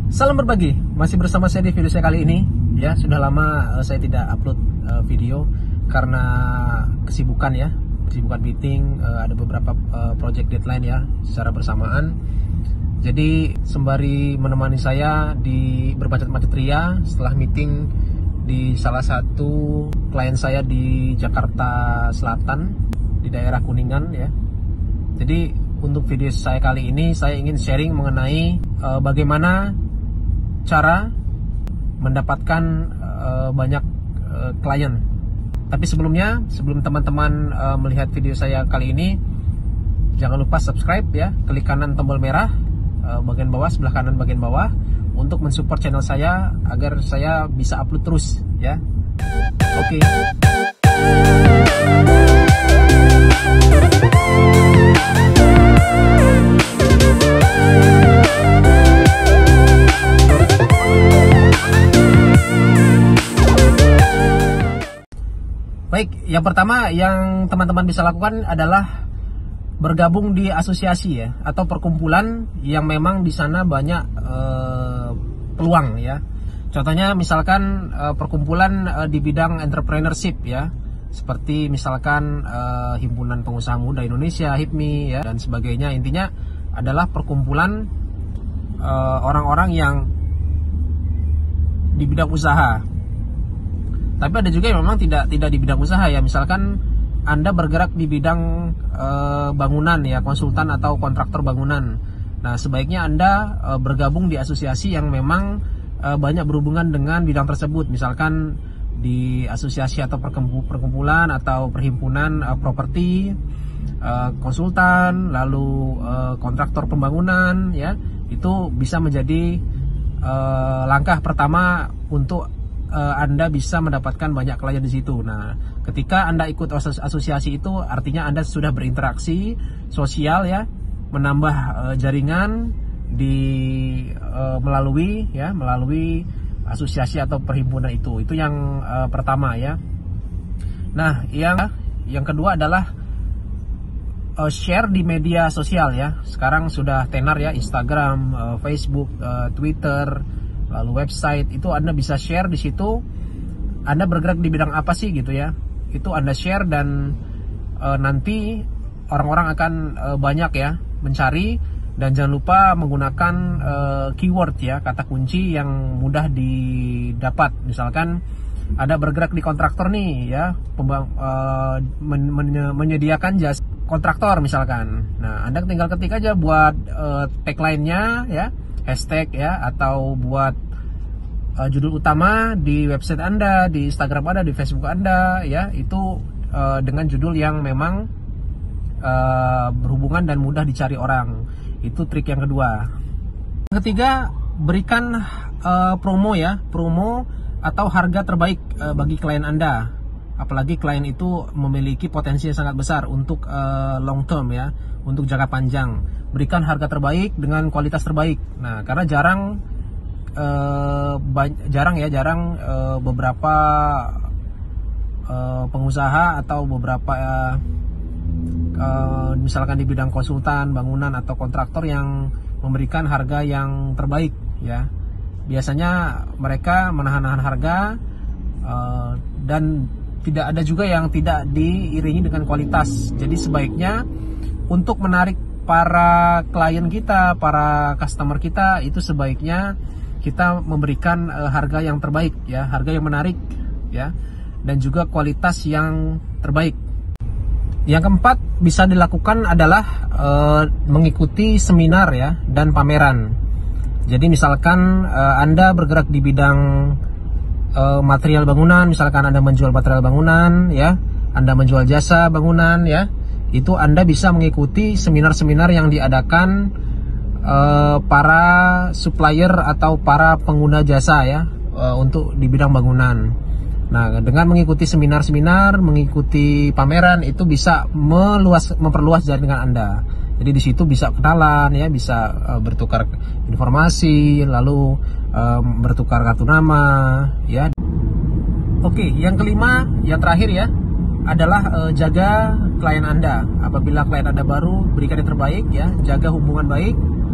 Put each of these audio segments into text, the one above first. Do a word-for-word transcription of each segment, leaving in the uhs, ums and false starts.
Salam berbagi, masih bersama saya di video saya kali ini. Ya, sudah lama uh, saya tidak upload uh, video karena kesibukan ya, kesibukan meeting, uh, ada beberapa uh, project deadline ya secara bersamaan. Jadi sembari menemani saya di bermacet-macet ria setelah meeting di salah satu klien saya di Jakarta Selatan, di daerah Kuningan ya. Jadi untuk video saya kali ini saya ingin sharing mengenai uh, bagaimana cara mendapatkan uh, banyak uh, klien. Tapi sebelumnya, sebelum teman-teman uh, melihat video saya kali ini, jangan lupa subscribe ya, klik kanan tombol merah uh, bagian bawah, sebelah kanan bagian bawah untuk mensupport channel saya agar saya bisa upload terus ya. Oke. Okay. Baik, yang pertama yang teman-teman bisa lakukan adalah bergabung di asosiasi ya, atau perkumpulan yang memang di sana banyak uh, peluang ya. Contohnya misalkan uh, perkumpulan uh, di bidang entrepreneurship ya, seperti misalkan uh, Himpunan Pengusaha Muda Indonesia, H I P M I ya, dan sebagainya. Intinya adalah perkumpulan uh, orang-orang yang di bidang usaha. Tapi ada juga yang memang tidak tidak di bidang usaha ya. Misalkan Anda bergerak di bidang e, bangunan ya, konsultan atau kontraktor bangunan. Nah, sebaiknya Anda e, bergabung di asosiasi yang memang e, banyak berhubungan dengan bidang tersebut. Misalkan di asosiasi atau perkumpulan atau perhimpunan e, properti, e, konsultan, lalu e, kontraktor pembangunan ya. Itu bisa menjadi e, langkah pertama untuk Anda bisa mendapatkan banyak klien di situ. Nah, ketika Anda ikut asosiasi itu artinya Anda sudah berinteraksi sosial ya, menambah uh, jaringan di uh, melalui ya, melalui asosiasi atau perhimpunan itu. Itu yang uh, pertama ya. Nah, yang yang kedua adalah uh, share di media sosial ya. Sekarang sudah tenar ya, Instagram, uh, Facebook, uh, Twitter, lalu website, itu Anda bisa share di situ. Anda bergerak di bidang apa sih gitu ya, itu Anda share dan e, nanti orang-orang akan e, banyak ya mencari. Dan jangan lupa menggunakan e, keyword ya, kata kunci yang mudah didapat. Misalkan Anda bergerak di kontraktor nih ya, pembang, e, men, men, menyediakan jasa kontraktor misalkan. Nah, Anda tinggal ketik aja buat e, tagline-nya ya, hashtag ya, atau buat uh, judul utama di website Anda, di Instagram Anda, di Facebook Anda ya, itu uh, dengan judul yang memang uh, berhubungan dan mudah dicari orang. Itu trik yang kedua. Yang ketiga, berikan uh, promo ya, promo atau harga terbaik uh, bagi klien Anda. Apalagi klien itu memiliki potensi yang sangat besar untuk uh, long term ya, untuk jangka panjang. Berikan harga terbaik dengan kualitas terbaik. Nah, karena jarang uh, jarang ya, jarang uh, beberapa uh, pengusaha atau beberapa uh, uh, misalkan di bidang konsultan, bangunan atau kontraktor yang memberikan harga yang terbaik ya. Biasanya mereka menahan-nahan harga uh, dan tidak ada juga yang tidak diiringi dengan kualitas. Jadi sebaiknya untuk menarik para klien kita, para customer kita, itu sebaiknya kita memberikan uh, harga yang terbaik ya, harga yang menarik ya, dan juga kualitas yang terbaik. Yang keempat bisa dilakukan adalah uh, mengikuti seminar ya dan pameran. Jadi misalkan uh, Anda bergerak di bidang uh, material bangunan, misalkan Anda menjual material bangunan ya, Anda menjual jasa bangunan ya, itu Anda bisa mengikuti seminar-seminar yang diadakan uh, para supplier atau para pengguna jasa ya, uh, untuk di bidang bangunan. Nah, dengan mengikuti seminar-seminar, mengikuti pameran, itu bisa meluas, memperluas jaringan Anda. Jadi di situ bisa kenalan ya, bisa uh, bertukar informasi, lalu uh, bertukar kartu nama ya. Oke, yang kelima, yang terakhir ya, adalah uh, jaga klien Anda. Apabila klien Anda baru, berikan yang terbaik ya, jaga hubungan baik,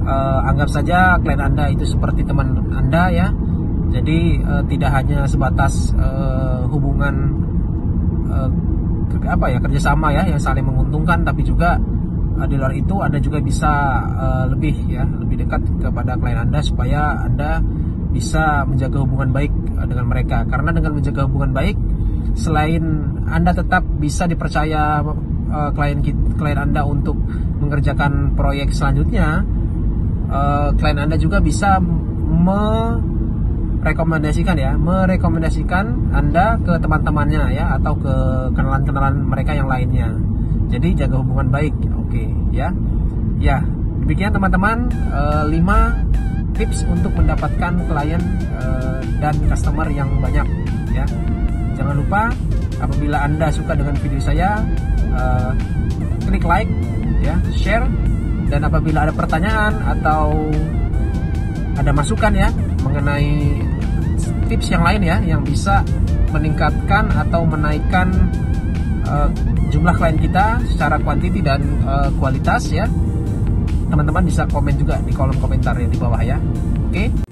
uh, anggap saja klien Anda itu seperti teman Anda ya. Jadi uh, tidak hanya sebatas uh, hubungan uh, ke, apa ya kerjasama ya yang saling menguntungkan, tapi juga uh, di luar itu Anda juga bisa uh, lebih ya lebih dekat kepada klien Anda supaya Anda bisa menjaga hubungan baik uh, dengan mereka. Karena dengan menjaga hubungan baik, selain Anda tetap bisa dipercaya uh, klien klien Anda untuk mengerjakan proyek selanjutnya, uh, klien Anda juga bisa me rekomendasikan ya, merekomendasikan Anda ke teman-temannya ya, atau ke kenalan-kenalan mereka yang lainnya. Jadi jaga hubungan baik, oke okay, ya. Ya, demikian teman-teman, lima tips untuk mendapatkan klien uh, dan customer yang banyak ya. Jangan lupa apabila Anda suka dengan video saya, uh, klik like ya, share, dan apabila ada pertanyaan atau ada masukan ya mengenai tips yang lain ya yang bisa meningkatkan atau menaikkan uh, jumlah klien kita secara kuantiti dan uh, kualitas ya, teman-teman bisa komen juga di kolom komentar yang di bawah ya. Oke.